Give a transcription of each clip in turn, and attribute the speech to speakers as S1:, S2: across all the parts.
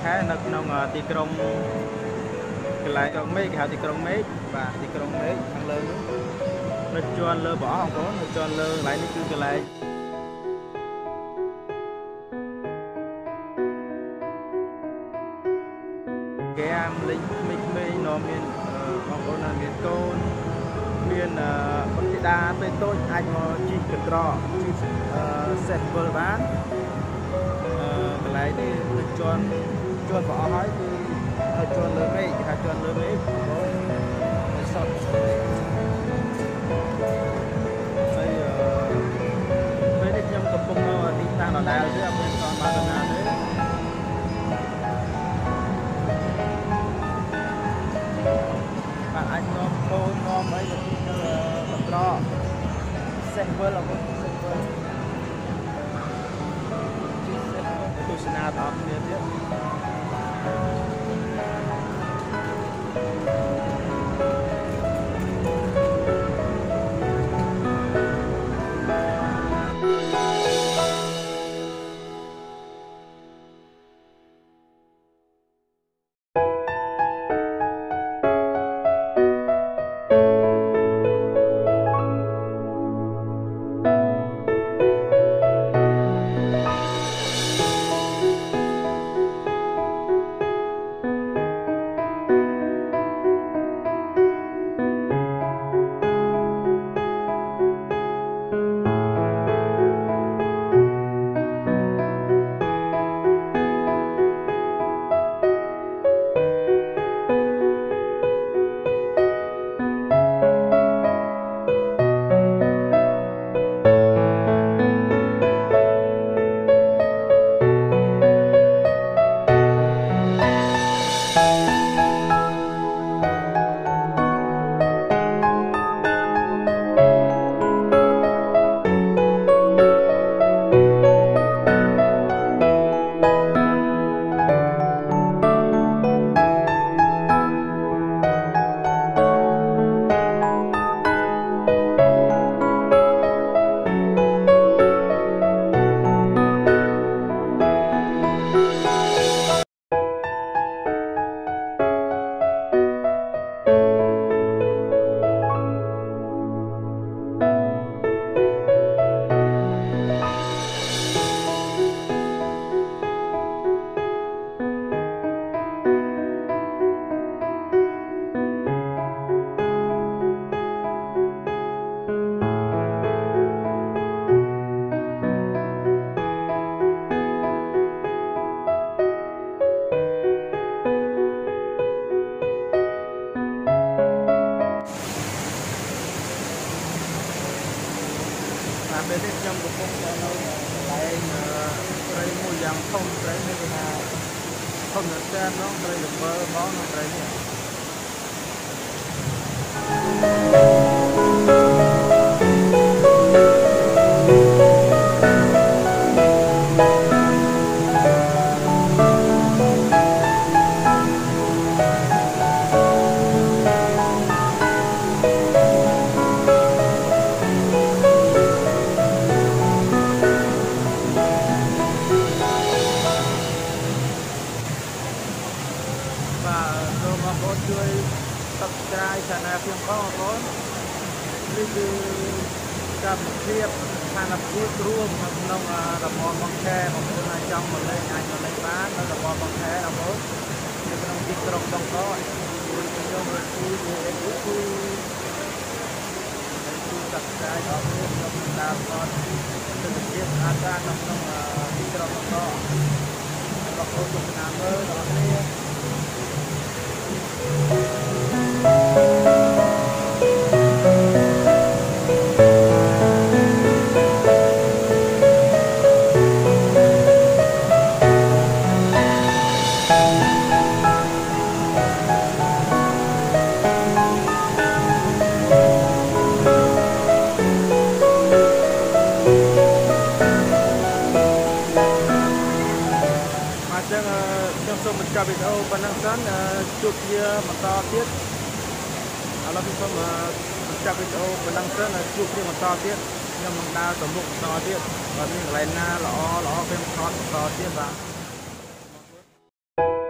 S1: khá nực nông tì krong cái lại krong mấy cái hào tì krong mấy và tì krong mấy thằng lơ nó cho lơ bỏ không có nó cho lơ lại nó cứ cái lại cái lính mình nó miền không có là miền tôn miền con thị đa tới tôi anh mà chi cực rõ chi set bờ bán cái này đi cho bỏ hỏi thì cho lớn mấy cái cho lớn mấy sọt đây đây nhâm tập công nó đi sang là đào chứ bên còn ba lần nào đấy anh nó khô nó mấy cái tập rõ set bờ là một set bờ tôi sẽ nào đó tiếp tiếp ពេលនេះខ្ញុំកំពុងនៅកន្លែងព្រៃមួយយ៉ាងធំព្រៃនេះគេថាធំមែនតើនោះព្រៃល្មើបងនៅព្រៃនេះ ជួយ subscribe channel ខ្ញុំផងបងនេះគឺកម្មវិធីស្ថានភាពរួមក្នុងតំបន់បង្ខែបងប្អូនអាចចង់មកលេងអាចមកលេងបាននៅតំបន់បង្ខែបងប្អូននៅក្នុងទីក្រុងដងកខ្ញុំរកជួយគឺ subscribe ដល់ខ្ញុំក្នុងតាមតនទិដ្ឋភាពអាសាក្នុងទីក្រុងដងកបងប្អូនទស្សនាមើលដល់គ្នា សូមបញ្ចប់វីដេអូប៉ុណ្ណឹងសិនជួបគ្នាបន្តទៀតឥឡូវខ្ញុំសូមបញ្ចប់វីដេអូប៉ុណ្ណឹងសិនជួបគ្នាបន្តទៀតខ្ញុំនឹងដើរទៅមុខបន្តទៀតបើមានកន្លែងណាល្អៗខ្ញុំថតបន្តទៀតបាទ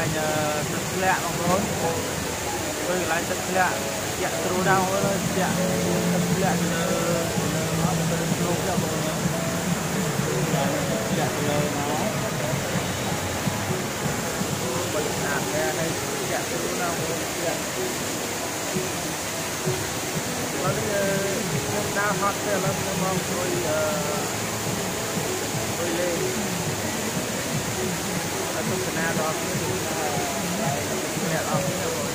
S1: lại thật lẹ bằng luôn tôi lại thật lẹ chạy từ đâu rồi chạy thật lẹ nó từ lúc đâu chạy từ nó bệnh nặng nghe hay chạy từ đâu chạy có cái đa hot là mong tôi lên tôi sẽ na đó mẹ ở cái rồi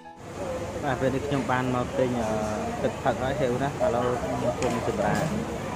S2: về đi trong ban mà tình thật thật nói hiểu đó là lâu cùng chụp ra